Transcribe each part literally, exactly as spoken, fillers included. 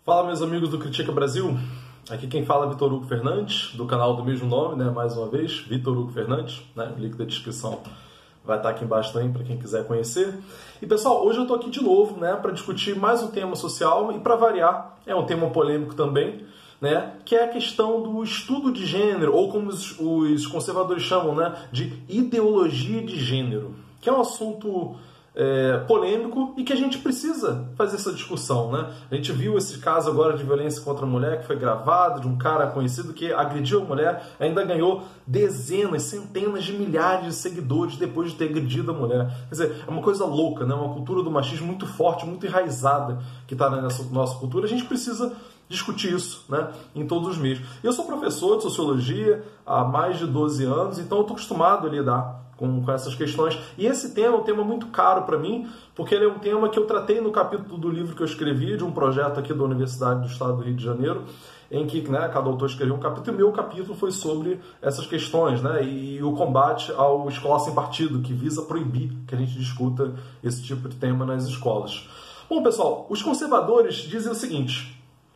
Fala, meus amigos do Critica Brasil, aqui quem fala é Vitor Hugo Fernandes, do canal do mesmo nome, né? Mais uma vez, Vitor Hugo Fernandes, né? O link da descrição vai estar aqui embaixo também para quem quiser conhecer. E pessoal, hoje eu estou aqui de novo, né, para discutir mais um tema social e para variar, é um tema polêmico também, né, que é a questão do estudo de gênero, ou como os, os conservadores chamam, né, de ideologia de gênero, que é um assunto É, polêmico e que a gente precisa fazer essa discussão, né? A gente viu esse caso agora de violência contra a mulher que foi gravado, de um cara conhecido que agrediu a mulher, ainda ganhou dezenas, centenas de milhares de seguidores depois de ter agredido a mulher. Quer dizer, é uma coisa louca, né? Uma cultura do machismo muito forte, muito enraizada que está nessa nossa cultura. A gente precisa discutir isso, né, em todos os meios. Eu sou professor de sociologia há mais de doze anos, então eu estou acostumado a lidar com, com essas questões. E esse tema é um tema muito caro para mim, porque ele é um tema que eu tratei no capítulo do livro que eu escrevi, de um projeto aqui da Universidade do Estado do Rio de Janeiro, em que, né, cada autor escreveu um capítulo, e o meu capítulo foi sobre essas questões, né, e o combate ao escola sem partido, que visa proibir que a gente discuta esse tipo de tema nas escolas. Bom, pessoal, os conservadores dizem o seguinte,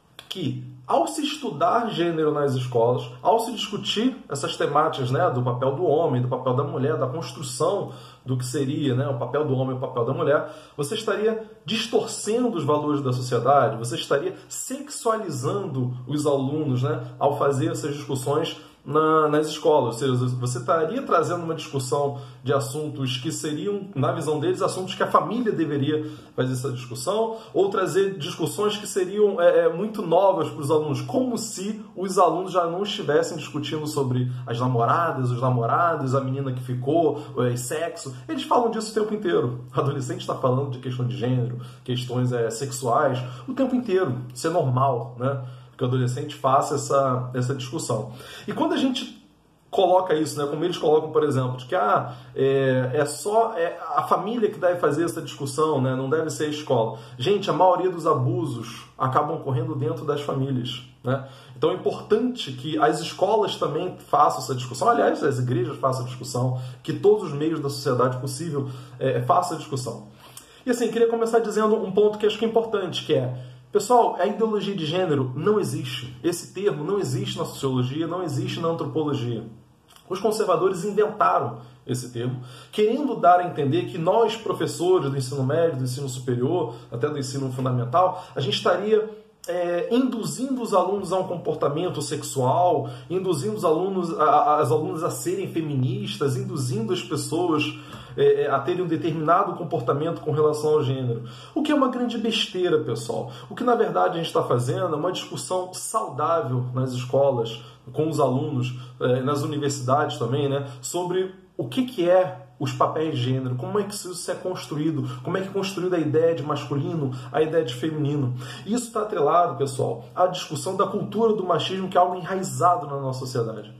que ao se estudar gênero nas escolas, ao se discutir essas temáticas, né, do papel do homem, do papel da mulher, da construção do que seria, né, o papel do homem e o papel da mulher, você estaria distorcendo os valores da sociedade, você estaria sexualizando os alunos, né, ao fazer essas discussões Na, nas escolas, ou seja, você estaria trazendo uma discussão de assuntos que seriam, na visão deles, assuntos que a família deveria fazer essa discussão, ou trazer discussões que seriam é, é, muito novas para os alunos, como se os alunos já não estivessem discutindo sobre as namoradas, os namorados, a menina que ficou, é, sexo. Eles falam disso o tempo inteiro. O adolescente está falando de questão de gênero, questões é, sexuais, o tempo inteiro. Isso é normal, né? Que o adolescente faça essa, essa discussão. E quando a gente coloca isso, né, como eles colocam, por exemplo, de que ah, é, é só é a família que deve fazer essa discussão, né, não deve ser a escola. Gente, a maioria dos abusos acabam ocorrendo dentro das famílias, né? Então é importante que as escolas também façam essa discussão, aliás, as igrejas façam a discussão, que todos os meios da sociedade possível é, façam a discussão. E assim, queria começar dizendo um ponto que acho que é importante, que é pessoal, a ideologia de gênero não existe. Esse termo não existe na sociologia, não existe na antropologia. Os conservadores inventaram esse termo, querendo dar a entender que nós, professores do ensino médio, do ensino superior, até do ensino fundamental, a gente estaria é, induzindo os alunos a um comportamento sexual, induzindo os alunos, a, as alunas a serem feministas, induzindo as pessoas É, a terem um determinado comportamento com relação ao gênero. O que é uma grande besteira, pessoal. O que, na verdade, a gente está fazendo é uma discussão saudável nas escolas, com os alunos, é, nas universidades também, né, sobre o que, que é os papéis de gênero, como é que isso é construído, como é que é construída a ideia de masculino, a ideia de feminino. Isso está atrelado, pessoal, à discussão da cultura do machismo, que é algo enraizado na nossa sociedade.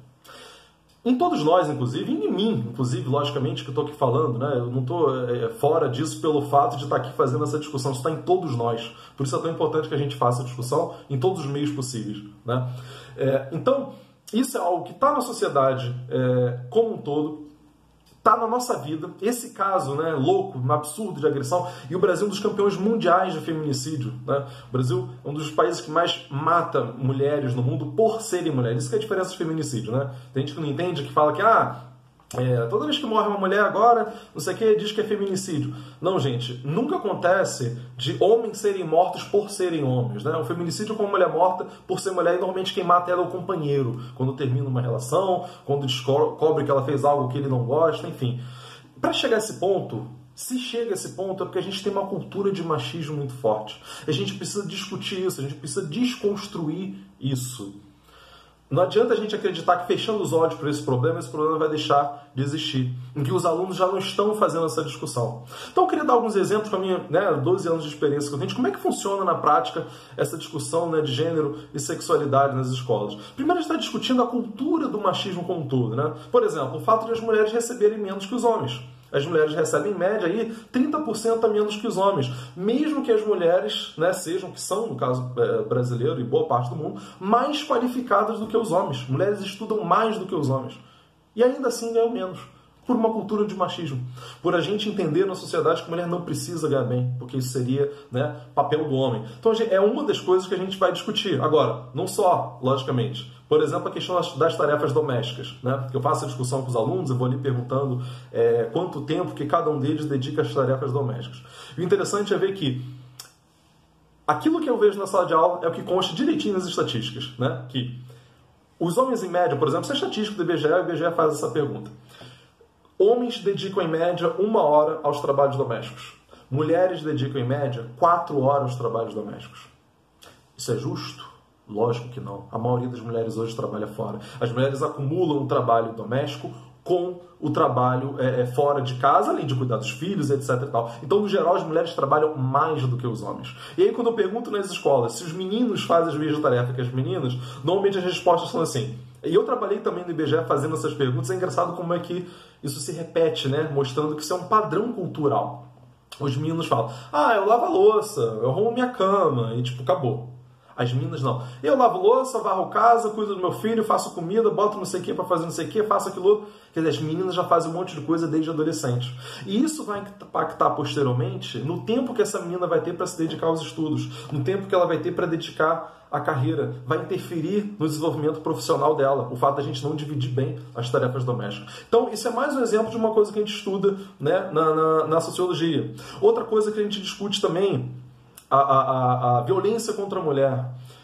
Em todos nós, inclusive, e em mim, inclusive, logicamente, que eu estou aqui falando, né? Eu não estou é, fora disso pelo fato de estar aqui fazendo essa discussão, isso está em todos nós. Por isso é tão importante que a gente faça a discussão em todos os meios possíveis, né? É, então, isso é algo que está na sociedade é, como um todo, está na nossa vida. Esse caso, né, louco, absurdo de agressão, e o Brasil é um dos campeões mundiais de feminicídio, né? O Brasil é um dos países que mais mata mulheres no mundo por serem mulheres. Isso que é a diferença de feminicídio, né? Tem gente que não entende, que fala que ah, é, toda vez que morre uma mulher agora, não sei o que, diz que é feminicídio. Não, gente, nunca acontece de homens serem mortos por serem homens, né? O feminicídio com uma mulher morta por ser mulher, e normalmente quem mata ela é o companheiro, quando termina uma relação, quando descobre que ela fez algo que ele não gosta, enfim. Para chegar a esse ponto, se chega a esse ponto, é porque a gente tem uma cultura de machismo muito forte. A gente precisa discutir isso, a gente precisa desconstruir isso. Não adianta a gente acreditar que fechando os olhos para esse problema, esse problema vai deixar de existir, em que os alunos já não estão fazendo essa discussão. Então eu queria dar alguns exemplos com a minha, né, doze anos de experiência que eu tenho, de como é que funciona na prática essa discussão, né, de gênero e sexualidade nas escolas. Primeiro a gente está discutindo a cultura do machismo como um todo, né? Por exemplo, o fato de as mulheres receberem menos que os homens. As mulheres recebem, em média, aí, trinta por cento a menos que os homens. Mesmo que as mulheres, né, sejam, que são, no caso é, brasileiro e boa parte do mundo, mais qualificadas do que os homens. Mulheres estudam mais do que os homens. E ainda assim ganham menos. Por uma cultura de machismo. Por a gente entender na sociedade que a mulher não precisa ganhar bem, porque isso seria, né, papel do homem. Então é uma das coisas que a gente vai discutir. Agora, não só, logicamente. Por exemplo, a questão das tarefas domésticas. Né? Eu faço a discussão com os alunos, eu vou ali perguntando é, quanto tempo que cada um deles dedica às tarefas domésticas. E o interessante é ver que aquilo que eu vejo na sala de aula é o que consta direitinho nas estatísticas. Né? Que os homens, em média, por exemplo, isso é estatístico do I B G E, o I B G E faz essa pergunta. Homens dedicam, em média, uma hora aos trabalhos domésticos. Mulheres dedicam, em média, quatro horas aos trabalhos domésticos. Isso é justo? Lógico que não. A maioria das mulheres hoje trabalha fora. As mulheres acumulam o trabalho doméstico com o trabalho é, fora de casa, além de cuidar dos filhos, etc. E tal. Então, no geral, as mulheres trabalham mais do que os homens. E aí, quando eu pergunto nas escolas se os meninos fazem as mesmas tarefas que as meninas, normalmente as respostas são assim. E eu trabalhei também no I B G E fazendo essas perguntas. É engraçado como é que isso se repete, né? Mostrando que isso é um padrão cultural. Os meninos falam, ah, eu lavo a louça, eu arrumo minha cama, e tipo, acabou. As meninas não. Eu lavo louça, varro casa, cuido do meu filho, faço comida, boto não sei o que para fazer não sei o que, faço aquilo outro. Quer dizer, as meninas já fazem um monte de coisa desde adolescente. E isso vai impactar posteriormente no tempo que essa menina vai ter para se dedicar aos estudos, no tempo que ela vai ter para dedicar à carreira. Vai interferir no desenvolvimento profissional dela, o fato da gente não dividir bem as tarefas domésticas. Então, isso é mais um exemplo de uma coisa que a gente estuda, né, na, na, na sociologia. Outra coisa que a gente discute também, A, a, a violência contra a mulher.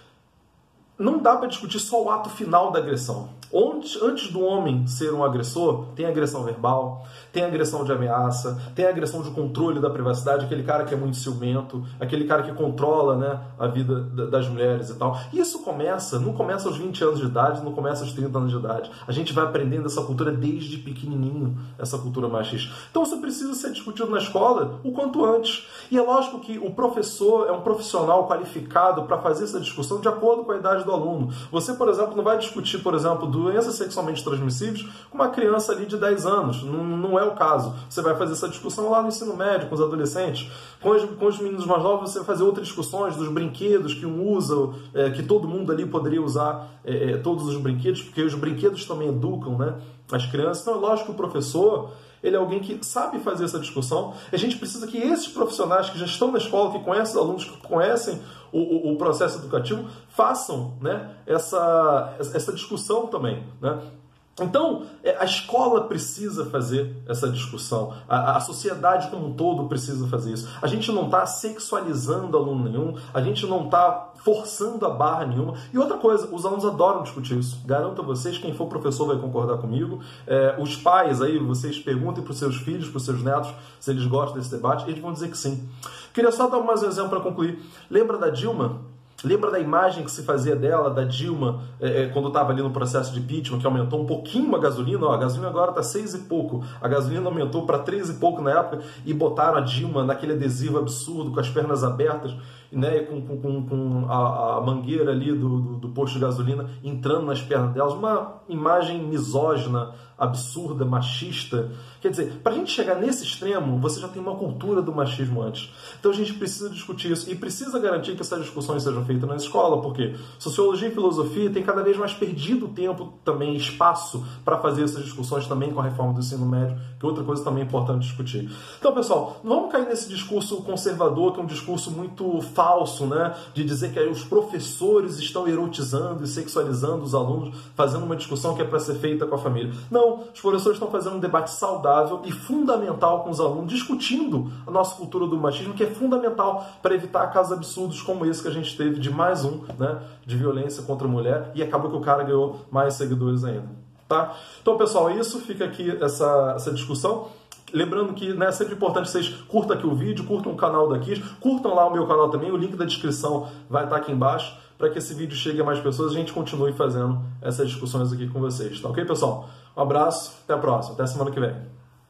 Não dá para discutir só o ato final da agressão. Antes, antes do homem ser um agressor, tem agressão verbal, tem agressão de ameaça, tem agressão de controle da privacidade, aquele cara que é muito ciumento, aquele cara que controla, né, a vida das mulheres e tal. E isso começa, não começa aos vinte anos de idade, não começa aos trinta anos de idade. A gente vai aprendendo essa cultura desde pequenininho, essa cultura machista. Então isso precisa ser discutido na escola o quanto antes. E é lógico que o professor é um profissional qualificado para fazer essa discussão de acordo com a idade do aluno. Você, por exemplo, não vai discutir, por exemplo, doenças sexualmente transmissíveis com uma criança ali de dez anos. Não, não é o caso. Você vai fazer essa discussão lá no ensino médio, com os adolescentes. Com os, com os meninos mais novos, você vai fazer outras discussões dos brinquedos que um usa, é, que todo mundo ali poderia usar é, é, todos os brinquedos, porque os brinquedos também educam, né, as crianças. Então é lógico que o professor, ele é alguém que sabe fazer essa discussão. A gente precisa que esses profissionais que já estão na escola, que conhecem os alunos, que conhecem o, o, o processo educativo, façam, né, essa, essa discussão também, né? Então, a escola precisa fazer essa discussão, a, a sociedade como um todo precisa fazer isso. A gente não está sexualizando aluno nenhum, a gente não está forçando a barra nenhuma. E outra coisa, os alunos adoram discutir isso. Garanto a vocês, quem for professor vai concordar comigo. É, os pais aí, vocês perguntem para os seus filhos, para os seus netos, se eles gostam desse debate, eles vão dizer que sim. Queria só dar mais um exemplo para concluir. Lembra da Dilma? Lembra da imagem que se fazia dela, da Dilma, é, quando estava ali no processo de impeachment, que aumentou um pouquinho a gasolina? Ó, a gasolina agora está seis e pouco. A gasolina aumentou para três e pouco na época e botaram a Dilma naquele adesivo absurdo, com as pernas abertas, né, com, com, com a, a mangueira ali do, do, do posto de gasolina entrando nas pernas delas. Uma imagem misógina, absurda, machista. Quer dizer, para a gente chegar nesse extremo, você já tem uma cultura do machismo antes. Então a gente precisa discutir isso e precisa garantir que essas discussões sejam feitas na escola, porque sociologia e filosofia tem cada vez mais perdido tempo também, espaço para fazer essas discussões também com a reforma do ensino médio, que é outra coisa também importante discutir. Então, pessoal, não vamos cair nesse discurso conservador, que é um discurso muito falso, né, de dizer que os professores estão erotizando e sexualizando os alunos, fazendo uma discussão que é para ser feita com a família. Não, os professores estão fazendo um debate saudável e fundamental com os alunos, discutindo a nossa cultura do machismo, que é fundamental para evitar casos absurdos como esse que a gente teve de mais um, né, de violência contra a mulher, e acabou que o cara ganhou mais seguidores ainda. Tá? Então, pessoal, é isso. Fica aqui essa, essa discussão. Lembrando que, né, é sempre importante vocês curtam aqui o vídeo, curtam o canal daqui, curtam lá o meu canal também, o link da descrição vai estar aqui embaixo, para que esse vídeo chegue a mais pessoas e a gente continue fazendo essas discussões aqui com vocês. Tá ok, pessoal? Um abraço, até a próxima, até semana que vem.